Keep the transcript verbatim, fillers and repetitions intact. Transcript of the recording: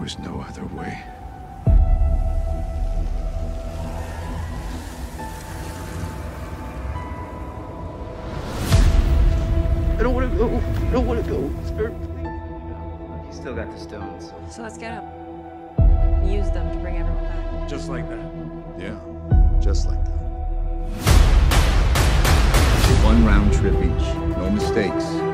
was no other way. I don't want to go. I don't want to go. Spirit, please. You still got the stones. So let's get up. Use them to bring everyone back. Just like that. Yeah, just like that. One round trip each. No mistakes.